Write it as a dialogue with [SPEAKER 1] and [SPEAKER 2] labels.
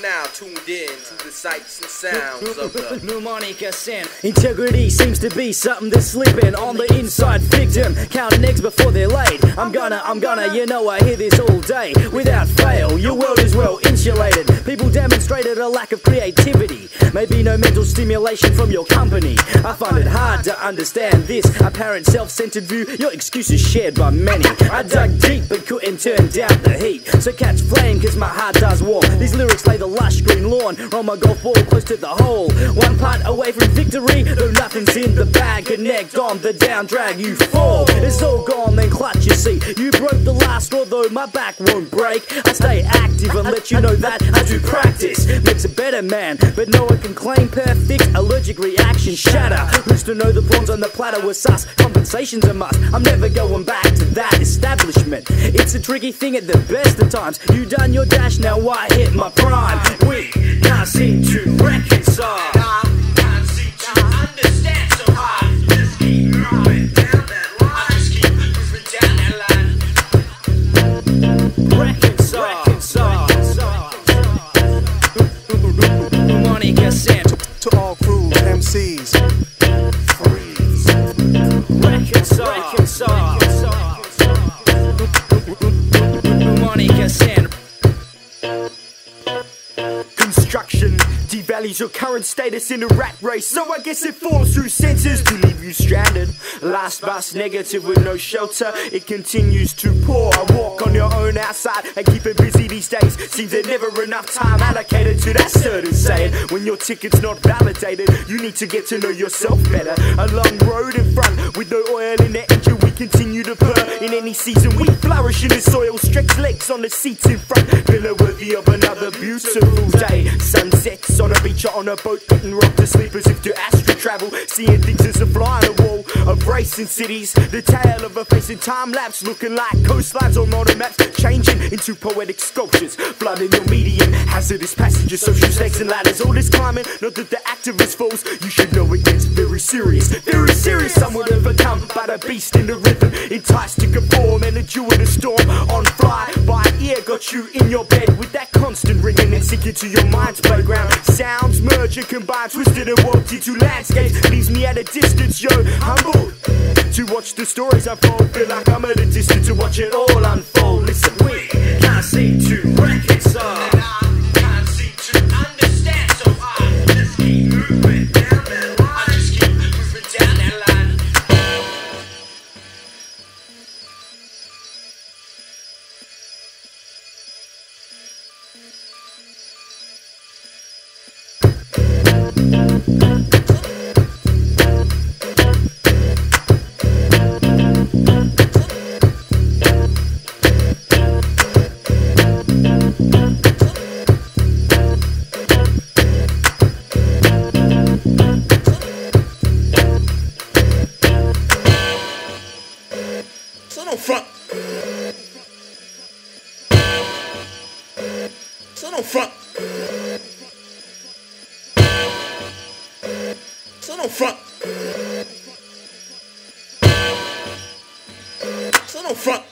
[SPEAKER 1] now tuned in to the sights and sounds of the
[SPEAKER 2] mnemonic ascent. Integrity seems to be something that's slipping on the inside victim, counting eggs before they're laid. I'm gonna, you know I hear this all day. Without fail, your world is well insulated. People demonstrated a lack of creativity, maybe no mental stimulation from your company. I find it hard to understand this apparent self-centered view. Your excuse is shared by many. I dug deep but couldn't turn down the heat, so catch flame cause my heart does warm. These lyrics lay the lush green lawn, roll my golf ball close to the hole. One putt away from victory, though nothing's in the bag. Connect on the down drag, you fall. It's all gone, then clutch, you see. You broke the last straw, though my back won't break. I stay active and let you know that I do practice. Makes a better man, but no one can claim perfect. Allergic reaction shatter. Who's to know the prawns on the platter were sus? Compensation's a must. I'm never going back to that establishment. It's a tricky thing at the best of times. You done your dash, now I hit my prime. We can't seem to reconcile.
[SPEAKER 3] Can't seem to understand, so I just keep moving down that line. I just keep moving down that line.
[SPEAKER 2] Reconcile. Mnemonic ascent.
[SPEAKER 4] To all crews, MCs, freeze.
[SPEAKER 2] Reconcile. Mnemonic ascent. Construction devalues your current status in a rat race, so I guess it falls through senses to leave you stranded. Last bus negative with no shelter, it continues to pour. I walk on your own outside and keep it busy these days. Seems there's never enough time allocated to that certain saying. When your ticket's not validated, you need to get to know yourself better. A long road in front with no oil in the engine, we continue to purr. In any season we flourish in the soil, stretch legs on the seats in front, villa worthy of another beautiful day. Sunsets on a beach or on a boat, getting rocked to sleep as if to astral travel, seeing things as a fly on a wall of racing cities. The tale of a face in time lapse, looking like coastlines on modern maps, changing into poetic sculptures, flooding your medium, hazardous passages, social snakes and ladders. All this climbing, not that the activist falls. You should know it gets very serious, very serious. Some would overcome by the beast in the rhythm, enticed to conform and endure the storm. On fly by ear, got you in your bed with that constant ringing and sinking to your mind's playground. Sounds merge and combine, twisted and warped into landscapes, leaves me at a distance, yo, humble to watch the stories unfold. Feel like I'm at a distance to watch it all unfold. Listen, we can't seem to reconcile.
[SPEAKER 3] Can't seem to understand, so I just keep moving down that line. I just keep moving down that line.
[SPEAKER 1] so don't front. So don't front. So don't front. So don't front.